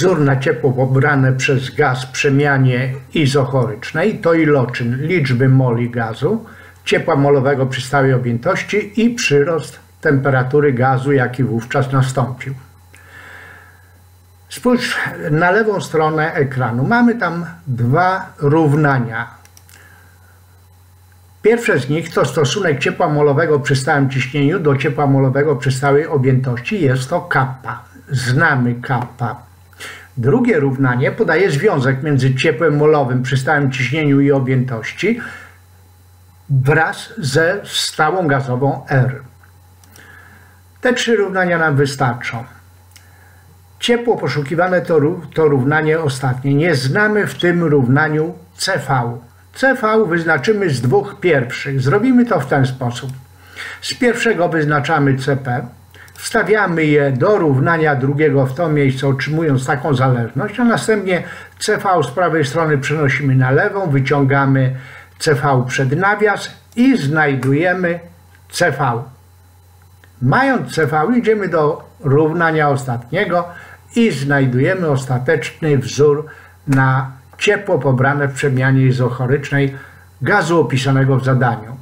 wzór na ciepło pobrane przez gaz w przemianie izochorycznej, to iloczyn liczby moli gazu, ciepła molowego przy stałej objętości i przyrost temperatury gazu, jaki wówczas nastąpił. Spójrz na lewą stronę ekranu. Mamy tam dwa równania. Pierwsze z nich to stosunek ciepła molowego przy stałym ciśnieniu do ciepła molowego przy stałej objętości. Jest to kappa. Znamy kappa. Drugie równanie podaje związek między ciepłem molowym przy stałym ciśnieniu i objętości wraz ze stałą gazową R. Te trzy równania nam wystarczą. Ciepło poszukiwane to równanie ostatnie. Nie znamy w tym równaniu CV. CV wyznaczymy z dwóch pierwszych. Zrobimy to w ten sposób. Z pierwszego wyznaczamy CP, wstawiamy je do równania drugiego w to miejsce, otrzymując taką zależność, a następnie CV z prawej strony przenosimy na lewą, wyciągamy CV przed nawias i znajdujemy CV. Mając CV, idziemy do równania ostatniego i znajdujemy ostateczny wzór na ciepło pobrane w przemianie izochorycznej gazu opisanego w zadaniu.